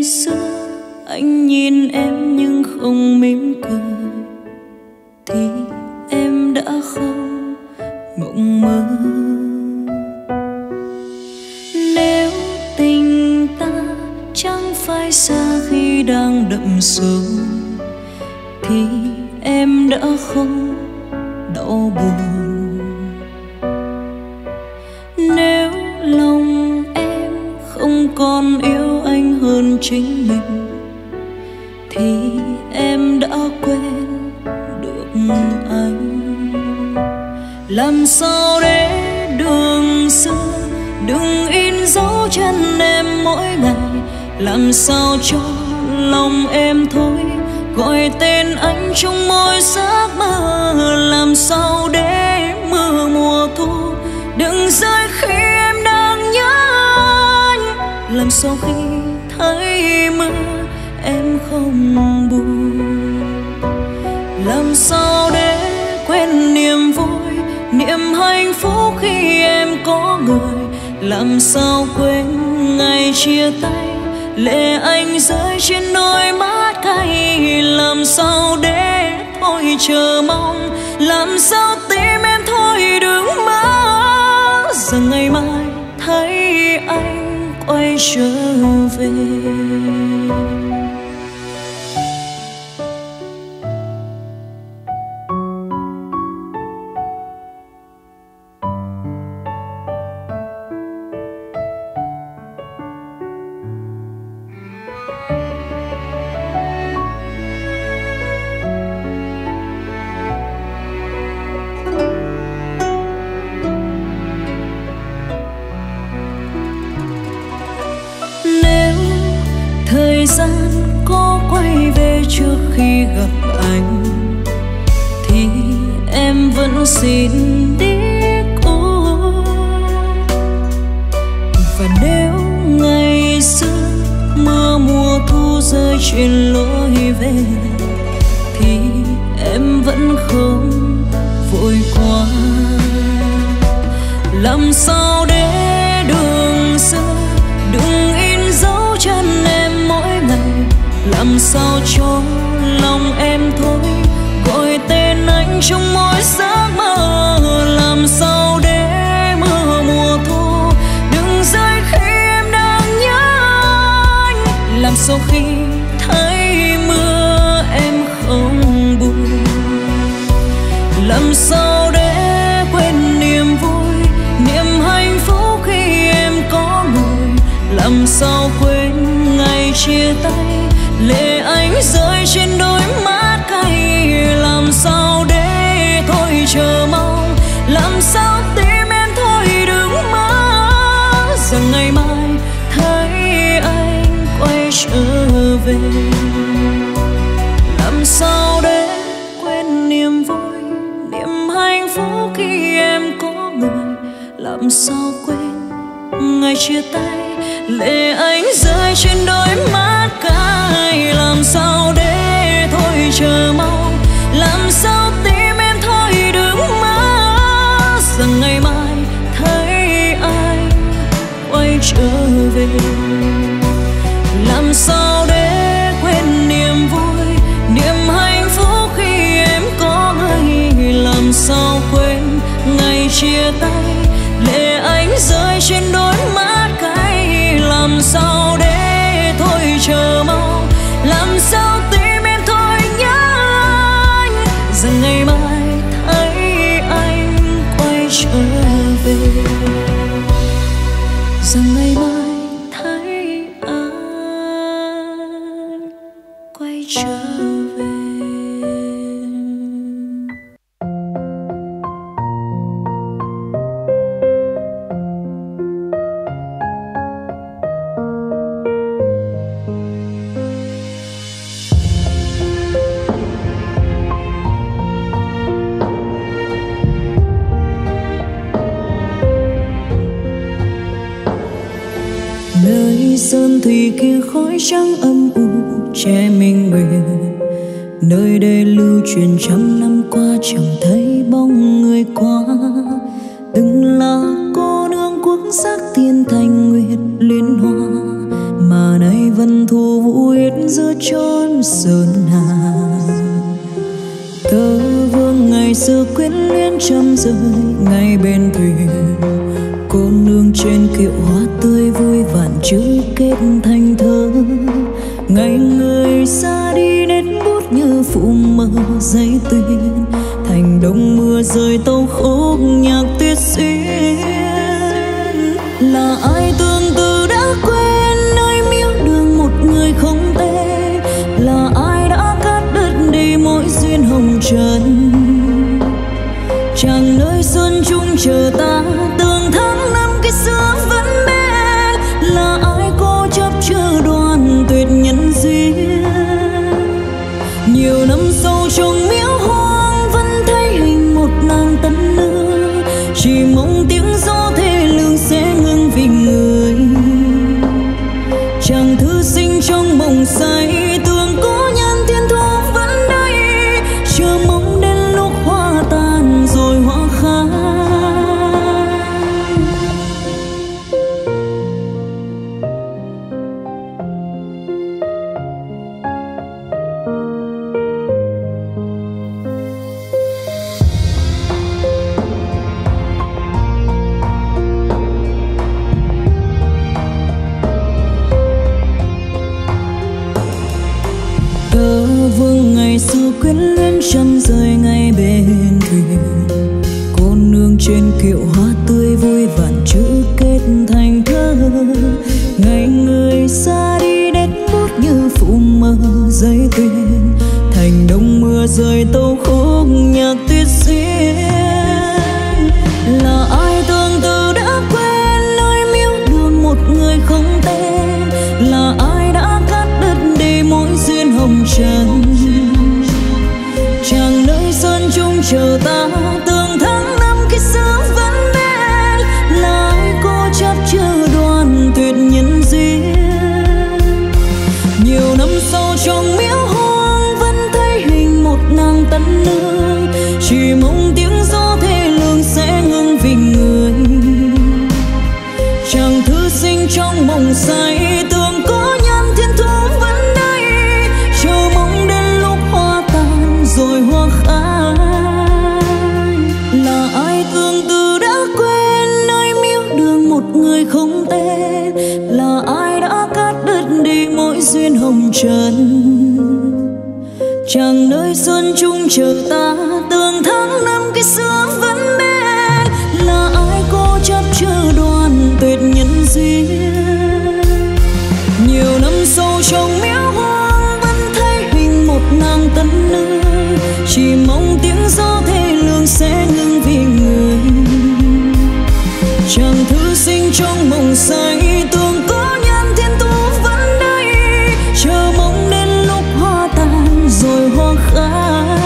Speaker 1: xưa anh nhìn em nhưng không mỉm cười thì em đã không mộng mơ. Nếu tình ta chẳng phải xa khi đang đậm sâu thì em đã không đau buồn. Nếu lòng em không còn yêu anh hơn chính mình thì em đã quên được anh. Làm sao để đường xưa đừng in dấu chân em mỗi ngày, làm sao cho lòng em thôi gọi tên anh trong mỗi giấc mơ. Làm sao để mưa mùa thu đừng rơi khi em đang nhớ anh, làm sao khi thấy mưa em không buồn. Làm sao để quên niềm vui, niềm hạnh phúc khi em có người, làm sao quên ngày chia tay lệ anh rơi trên đôi mắt cay. Làm sao để thôi chờ mong, làm sao tim em thôi đừng mơ rằng ngày mai thấy anh quay trở về. Thời gian có quay về trước khi gặp anh thì em vẫn xin đi cô. Và nếu ngày xưa mưa mùa thu rơi trên lối về thì em vẫn không vội qua. Làm sao để đường xưa đừng in dấu chân em mỗi ngày, làm sao cho lòng em thôi gọi tên anh trong mỗi giấc mơ. Làm sao để mưa mùa thu đừng rơi khi em đang nhớ anh, làm sao khi thấy mưa em không buồn. Làm sao để quên niềm vui, niềm hạnh phúc khi em có người, làm sao quên ngày chia tay lệ anh rơi trên đôi mắt cay. Làm sao để thôi chờ mong, làm sao tim em thôi đừng mơ rằng ngày mai thấy anh quay trở về. Làm sao để quên niềm vui, niềm hạnh phúc khi em có người, làm sao quên ngày chia tay lệ anh rơi trên đôi mắt cay. Làm sao để thôi chờ mong, làm sao tim em thôi đừng mơ rằng ngày mai thấy anh quay trở về. Làm sao để quên niềm vui, niềm hạnh phúc khi em có người, làm sao quên ngày chia tay lệ anh rơi trên đôi mắt cay. Làm sao để thôi chờ mong, làm sao tim em thôi nhớ anh rằng ngày mai thấy anh quay trở về, rằng ngày mai thấy anh quay trở về. Nơi sơn thủy kia khói trắng âm u che mình nguyện, nơi đây lưu truyền trăm năm qua chẳng thấy bóng người qua. Từng là cô nương quốc sắc thiên thành nguyệt liên hoa, mà nay vẫn thu chốn sơn hà. Tơ vương ngày xưa quyến luyến trăm rơi ngay bên thuyền, cô nương trên kiệu hoa tươi vui vạn chữ kết thành thơ. Ngày người xa đi nét bút như phụ mờ giấy tuyên, thành đông mưa rơi tâu khúc nhạc tuyết xuyên. Là ai tương tư đã quên nơi miếu đường một người không tên, là ai đã cắt đứt đi mỗi duyên hồng trần. Chẳng nơi xuân chung chờ ta tường tháng năm cái xưa vẫn bên, là ai cố chấp chưa đoan tuyệt nhân duyên. Nhiều năm sau trong miếu hoang vẫn thấy hình một nàng tân nương, chỉ mong tiếng gió thê lương sẽ ngừng vì người. Chàng thư sinh trong mộng say tưởng cố nhân thiên thu vẫn đây, chờ mong đến lúc hoa tàn rồi hoa khai. Vương ngày xưa quyến luyến trăm rơi ngay bên thuyền, cô nương trên kiệu hoa tươi vui vạn chữ kết thành thơ. Ngày người xa đi nét bút như phụ mờ giấy tuyên, thành đông mưa rơi tâu khúc nhạc tuyết xuyên. Là ai tương tư đã quên nơi miếu đường một người không tên, là ai đã cắt đứt đi mỗi duyên hồng trần. Chàng nơi sơn chung chờ ta tường tháng năm cái xưa vẫn bên, là ai cố chấp chưa đoan tuyệt nhân duyên. Nhiều năm sau trong miếu hoang vẫn thấy hình một nàng tân nương, chỉ mong tiếng gió thê lương sẽ ngừng vì người. Chàng thư sinh trong mộng say tưởng có nhân thiên thu vẫn đây, chờ mong đến lúc hoa tàn rồi hoa khai. Là ai tương tư đã quên nơi miếu đường một người không tên, là ai đã cắt đứt đi mỗi duyên hồng trần. Chàng nơi xuân chung chờ ta tường tháng năm cái xưa vẫn bên, là ai cố chấp chưa đoan tuyệt nhân duyên. Nhiều năm sau trong miếu hoang vẫn thấy hình một nàng tân nương, chỉ mong tiếng gió thê lương sẽ ngừng vì người. Chàng thư sinh trong mộng say tưởng có nhân thiên thu vẫn đây, chờ mong đến lúc hoa tàn rồi hoa khai.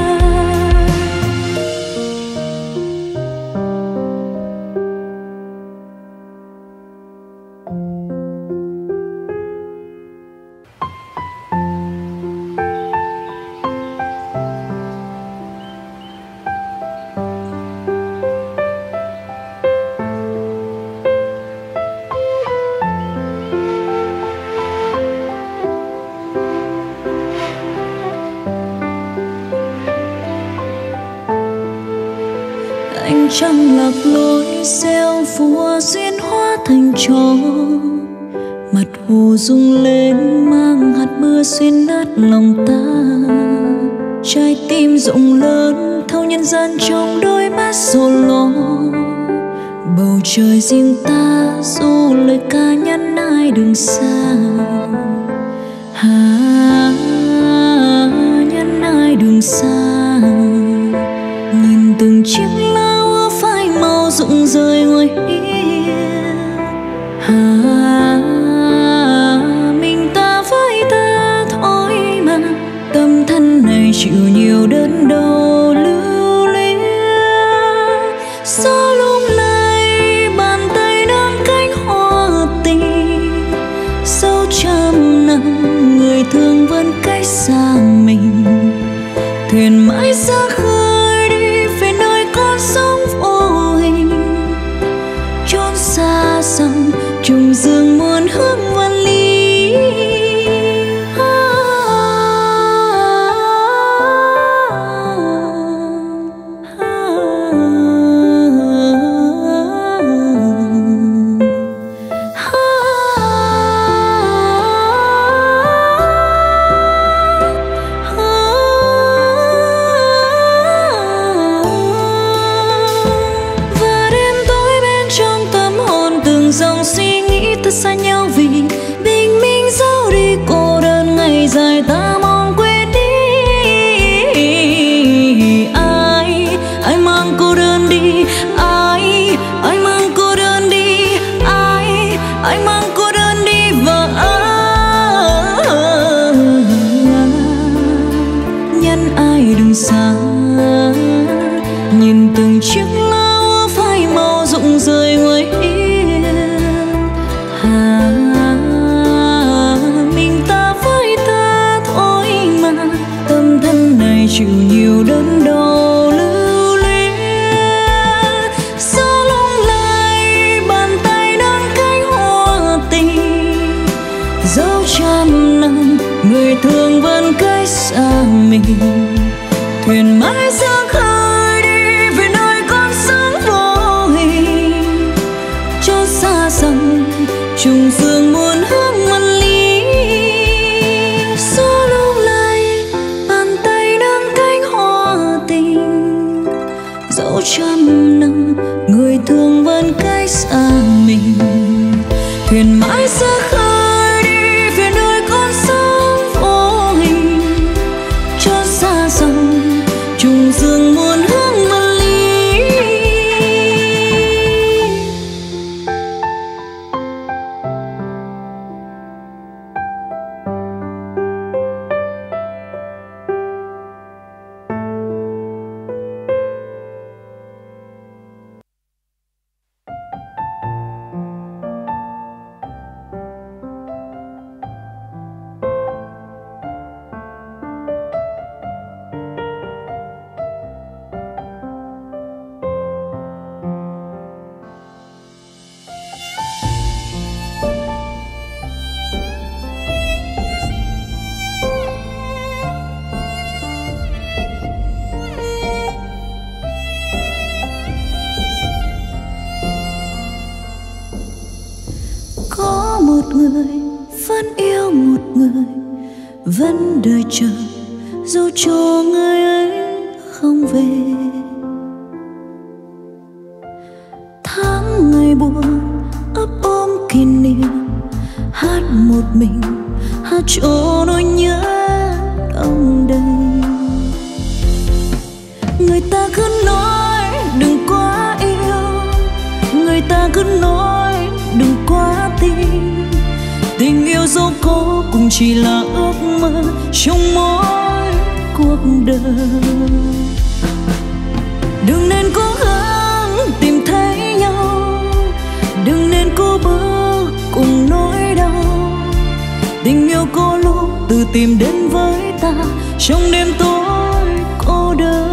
Speaker 1: Anh trăng lạc lối gieo phùa duyên hóa thành trò, mặt hồ rung lên mang hạt mưa xuyên nát lòng ta. Trái tim rộng lớn thâu nhân gian trong đôi mắt sầu lo, bầu trời riêng ta dù lời ca nhắn ai đường xa. Nhắn ai đường xa, nhìn từng chiếc lá úa phai màu rụng rơi ngoài hiên. Mình ta với ta thôi mà, tâm thân này chịu nhiều đớn đau lưu luyến. Gió lung lay bàn tay nắm cánh hoa tình, dẫu trăm năm người thương vẫn cách xa mình. Thuyền mãi xa khơi đi về nơi con sóng vô hình, chốn xa xăm trùng rừng muôn hương vạn lý. chịu nhiều đớn đau lưu luyến. Gió lung lay bàn tay nâng cánh hoa tình, dẫu trăm năm người thương vẫn cách xa mình. Thuyền mãi ra khơi đi về nơi con sóng vô hình, cho xa dần trùng phương muôn hướng mân ly. Gió lung lay bàn tay nâng cánh hoa tình, dẫu trăm năm người thương vẫn cách xa mình. Thuyền mãi ra khơi đi về nơi con sóng vô hình, cho xa dần trùng dương muôn hướng mân ly. Có một người vẫn yêu một người, vẫn đợi chờ dù cho người ấy không về. Tháng ngày buồn ấp ôm kỷ niệm, hát một mình hát cho nỗi nhớ đông đầy. Người ta cứ nói đừng quá yêu, người ta cứ nói đừng quá tin. Tình yêu dẫu có cũng chỉ là ước mơ trong mỗi cuộc đời. Đừng nên cố gắng tìm thấy nhau, đừng nên cố bước cùng nỗi đau. Tình yêu có lúc tự tìm đến với ta trong đêm tối cô đơn.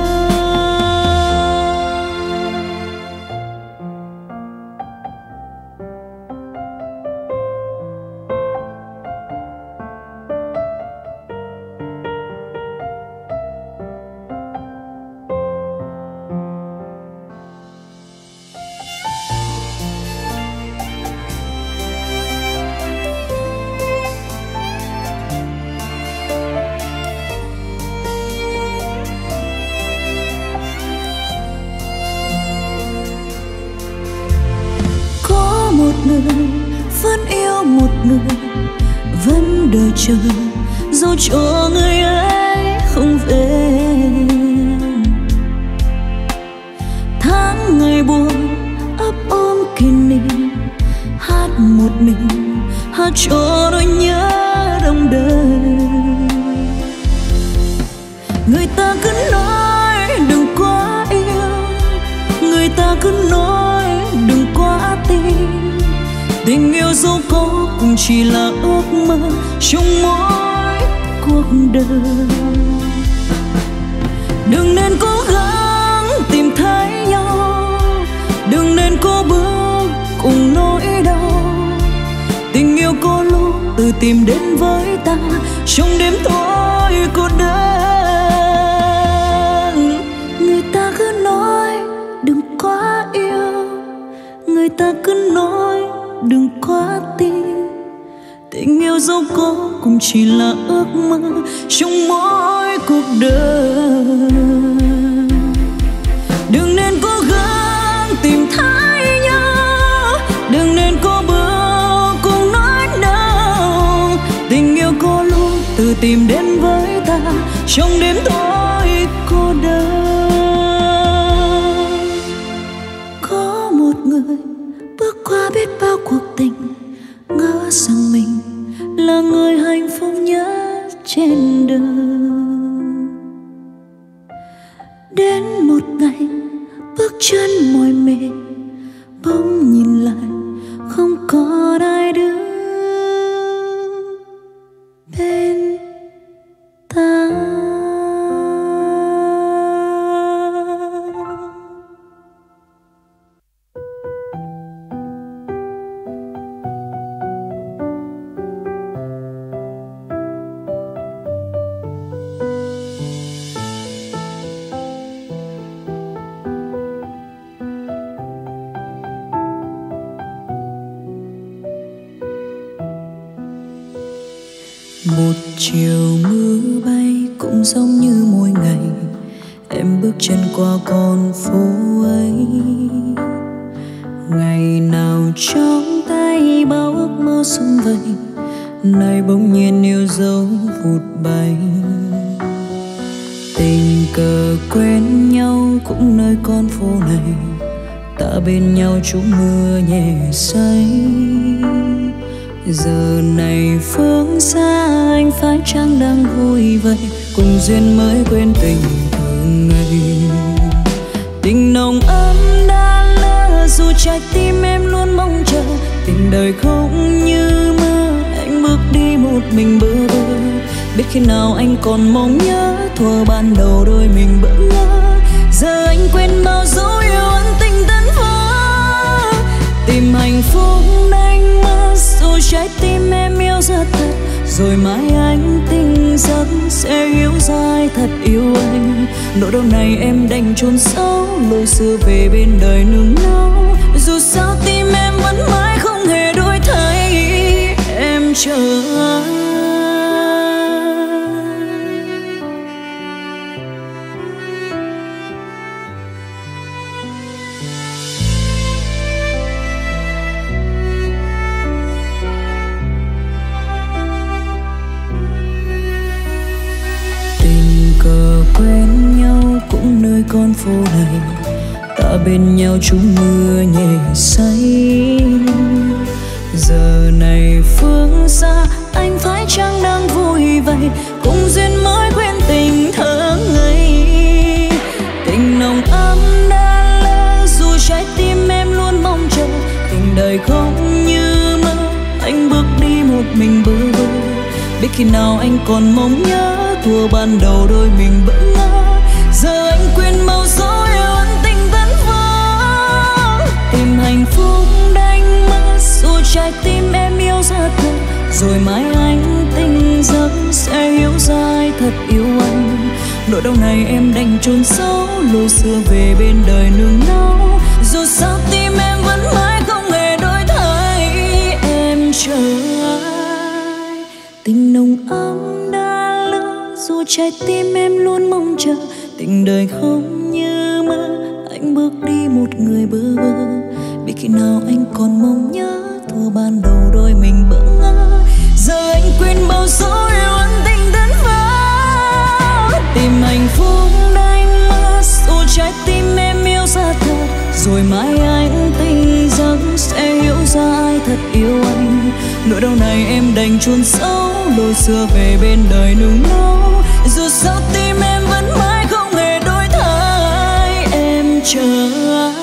Speaker 1: Một người vẫn yêu một người, vẫn đợi chờ dẫu cho người ấy không về. Tháng ngày buồn ấp ôm kỷ niệm, hát một mình hát cho nỗi nhớ đông đời. Người ta cứ nói đừng quá yêu, người ta cứ nói đừng quá tin. Tình yêu dẫu có cũng chỉ là ước mơ trong mỗi cuộc đời. Đừng nên cố gắng tìm thấy nhau, đừng nên cố bước cùng nỗi đau. Tình yêu có lúc tự tìm đến với ta trong đêm tối cô đơn. Người ta cứ nói đừng quá yêu, người ta cứ nói đừng quá tin. Tình yêu dẫu có cũng chỉ là ước mơ trong mỗi cuộc đời. Đừng nên cố gắng tìm thấy nhau, đừng nên cố bước cùng nỗi đau. Tình yêu có lúc tự tìm đến với ta trong đêm tối cô đơn. Có một người bước qua biết bao cuộc tình, ngỡ rằng mình là người hạnh phúc nhất trên đời. Đến một ngày bước chân mỏi mệt, bỗng nhìn lại không còn ai đứng bên ta. Một chiều mưa bay cũng giống như mỗi ngày, em bước chân qua con phố ấy. Ngày nào trong tay bao ước mơ sum vầy, nay bỗng nhiên yêu dấu vụt bay. Tình cờ quen nhau cũng nơi con phố này, ta bên nhau trút mưa nhẹ say. Giờ này phương xa anh phải chăng đang vui vậy, cùng duyên mới quên tình thường ngày. Tình nồng ấm đã lỡ dù trái tim em luôn mong chờ, tình đời không như mơ anh bước đi một mình bơ vơ. Biết khi nào anh còn mong nhớ thuở ban đầu đôi mình bỡ ngỡ, giờ anh quên bao dấu yêu ân tình tân vỡ. Tìm hạnh phúc đánh mất dù trái tim em yêu rất thật, rồi mai anh tỉnh giấc sẽ hiểu ra ai thật yêu anh. Nỗi đau này em đành chôn sâu, lối xưa về bên đời nương náu. Dù sao tim em vẫn mãi không hề đổi thay, em chờ anh. Quen nhau cũng nơi con phố này, ta bên nhau trú mưa nhẹ say. Giờ này phương xa anh phải chăng đang vui vậy, cùng duyên mới quên tình thơ ngây. Tình nồng ấm đã lỡ dù trái tim em luôn mong chờ, tình đời không như mơ anh bước đi một mình bơ vơ. Biết khi nào anh còn mong nhớ thuở ban đầu đôi mình bỡ ngỡ, giờ anh quên bao dấu yêu ân tình tân vỡ. Tìm hạnh phúc đánh mất dù trái tim em yêu rất thật, rồi mai anh tỉnh giấc sẽ hiểu ra ai thật yêu anh. Nỗi đau này em đành chôn sâu, lối xưa về bên đời nương náu. Dù sao tim em vẫn mãi không hề đổi thay, em chờ ai. Tình nồng ấm dù trái tim em luôn mong chờ, tình đời không như mơ anh bước đi một người bơ vơ. Biết khi nào anh còn mong nhớ thuở ban đầu đôi mình bỡ ngỡ, giờ anh quên bao dấu yêu ân tình tân vỡ. Tìm hạnh phúc đánh mất dù trái tim em yêu ra thật, rồi mai anh tỉnh giấc sẽ hiểu ra ai thật yêu anh. Nỗi đau này em đành chôn sâu, lối xưa về bên đời nung náu. Dù sao tim em vẫn mãi không hề đổi thay, em chờ anh.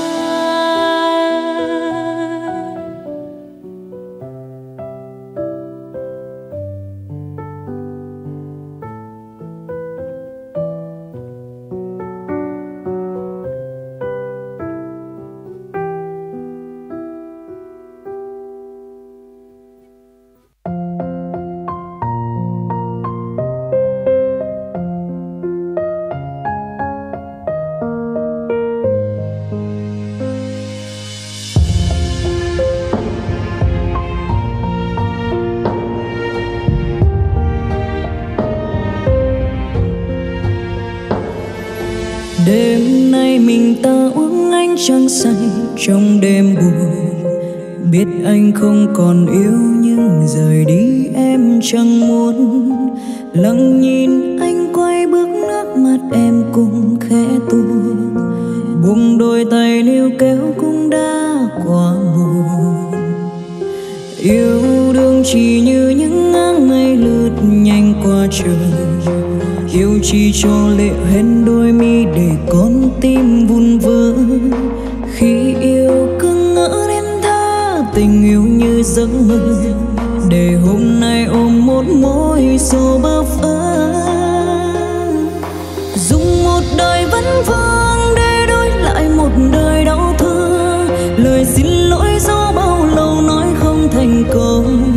Speaker 1: Đêm nay mình ta uống ánh trăng say trong đêm buồn. Biết anh không còn yêu nhưng rời đi em chẳng muốn. Lặng nhìn anh quay bước, nước mắt em cũng khẽ tuôn. Buông đôi tay níu kéo cũng đã quá muộn. Yêu đương chỉ như những áng mây lướt nhanh qua trời. Yêu chỉ cho lệ hoen đôi mi để con tim vun vỡ. Khi yêu cứ ngỡ đến tha tình yêu như giấc mơ, để hôm nay ôm một mối xô bơ vơ. Dùng một đời vấn vương để đổi lại một đời đau thương. Lời xin lỗi do bao lâu nói không thành công.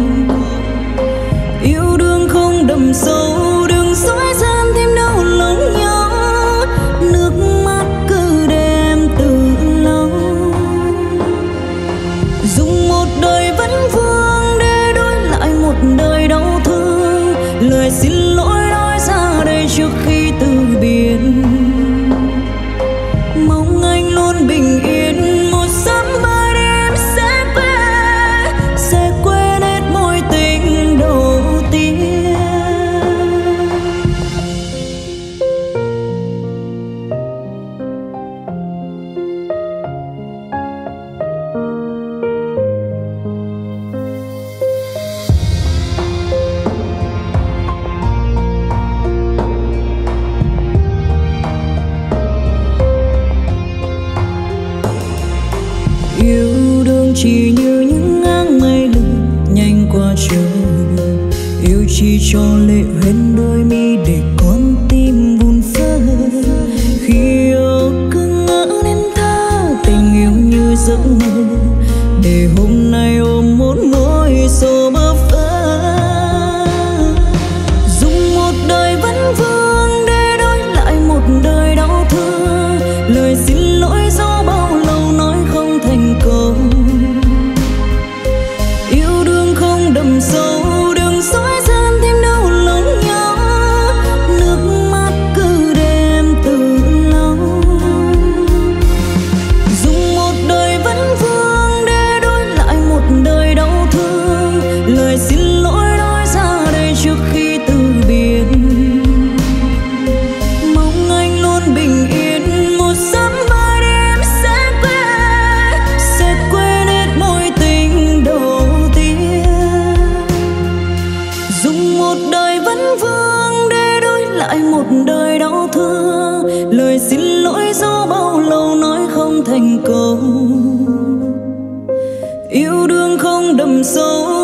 Speaker 1: Yêu đương không đậm sâu, đừng dối gian thêm đau lòng nhau. Nước mắt cứ đem từ lâu. Dùng một đời vấn vương để đổi lại một đời đau thương. lời xin lỗi nói ra đây trước khi từ biệt. Mong anh luôn bình yên, một sớm mai đêm sẽ quên hết mối tình đầu tiên. Yêu đương chỉ như những áng mây lừng nhanh qua trời, yêu chỉ cho lệ hoen đôi mi để con tim buồn vỡ. Khi yêu cứ ngỡ nên tha tình yêu như giấc mơ, để hôm nay ôm một nỗi sầu bơ vơ. Dùng một đời vấn vương để đổi lại một đời đau thương, lời xin lỗi do bao lâu nói không thành câu. Yêu đương không đậm sâu, đừng dối gian thêm đau lòng nhau, nước mắt cứ đêm từ lâu. Dùng một đời vấn vương để đổi lại một đời đau thương, lời xin lỗi nói ra đây trước khi từ biệt. Mong anh luôn bình yên, một sớm mai đêm sẽ quên hết mối tình đầu tiên. Dùng một đời vấn vương để đổi lại một đời đau thương, lời xin lỗi do bao lâu nói không thành câu. Yêu đương không đậm sâu,